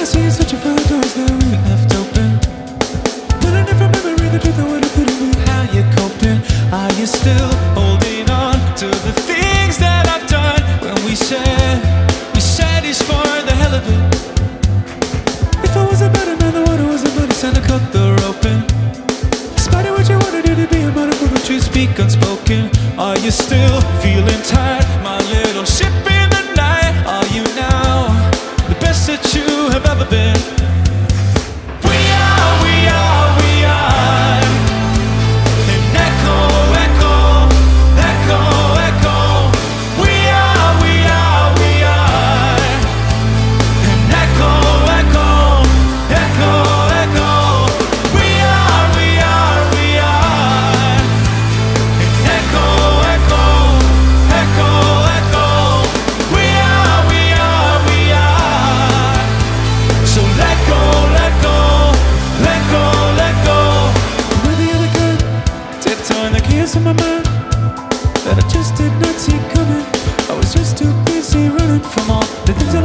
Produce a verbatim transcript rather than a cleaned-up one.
I see you searching for the doors that we left open. But I never remember the truth of what it could have been. How you coping? Are you still holding on to the things that I've done? When we said, we said it's for the hell of it. If I was a better man, the water was a better time to cut the rope in. Despite what you wanted it to be, I'm out of the truth, speak unspoken. Are you still feeling tired, my little ship in the night? Are you now the best that you have ever been? We are, we are, we are an echo, echo, echo, echo. We are, we are, we are an echo, echo, echo, echo. We are, we are, we are an echo, echo, echo, echo. We are, we are, we are. So let go, let go, let go, let go. With the other good, tiptoeing the keys in my mind that I just did not see coming. I was just too busy running from all the things that